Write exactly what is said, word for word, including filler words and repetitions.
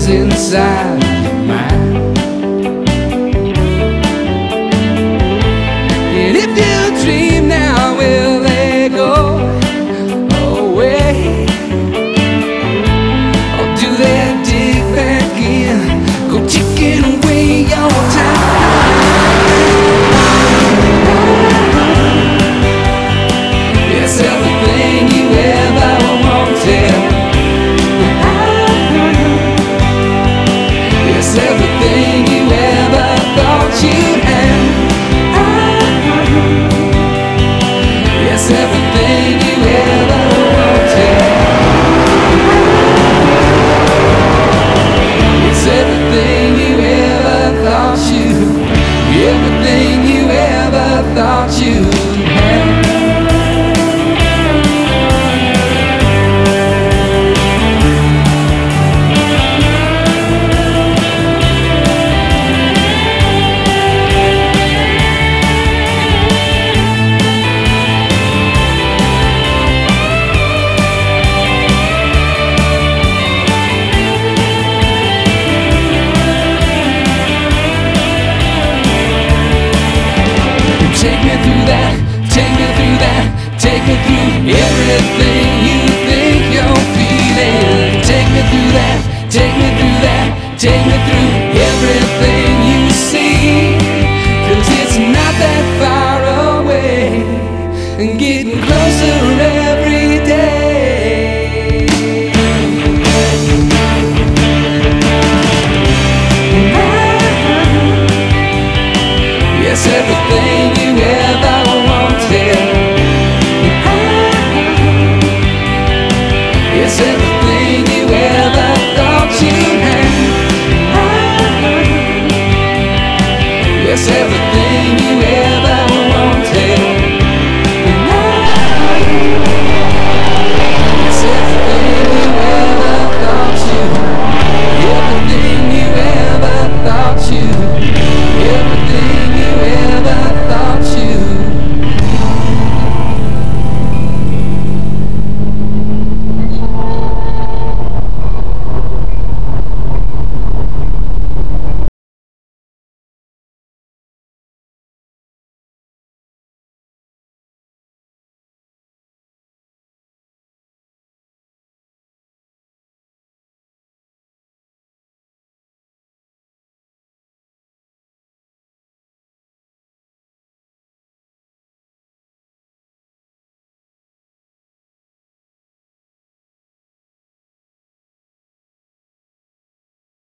what's inside your mind. And if you dream now, will they go away? Or do they dig back in, go ticking away your time? Yes, everything you ever wanted. Yes, everything you ever thought you had. Yes, everything you ever wanted. It's everything you ever thought you, everything you ever thought you had. Take me through that, take me through that, take me through everything you think you're feeling. Take me through that, take me through that, take me through everything you see. 'Cause it's not that far away, and getting closer every day. Yes, everything you ever wanted. Yes, everything you ever thought you had. Yes, everything.